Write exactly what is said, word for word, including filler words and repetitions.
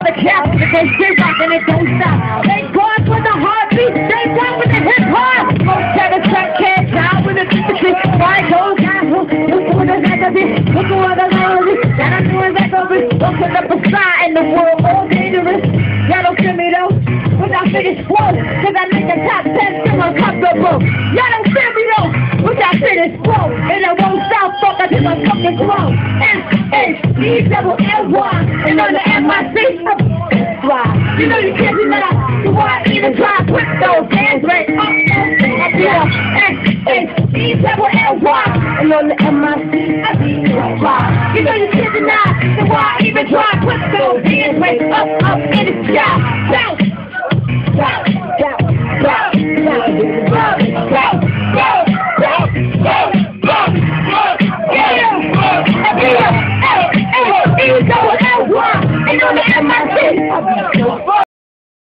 the cap, they stay rockin' it don't stop. They God with the heartbeat, they run with the hip hop. Most cheddar track can't die with a fifty-six. Why go down? Look for the neck of it, look for the melody. That I'm doing that over it. Open up a sign in the world, all dangerous. Y'all don't feel me though, when I finish flow, cause I make the top ten feel uncomfortable. Y'all don't feel me though, when I finish flow, and I won't stop, fuck, I just I'm fucking slow. S H E double L Y, and on the M I C, you know you can't do that, so why even try to put those hands right up, up here. S H E double L Y, and on the M I C, I see you fly. You know you can't deny, so why even try to put those hands right up, up in the sky. Bounce, bounce, bounce, bounce, bounce, bounce, bounce, bounce, bounce, bounce, bounce, yeah, yeah, yeah, yeah, yeah, yeah, yeah, yeah, yeah, yeah, yeah, yeah, yeah, yeah, yeah, yeah, yeah, yeah, yeah,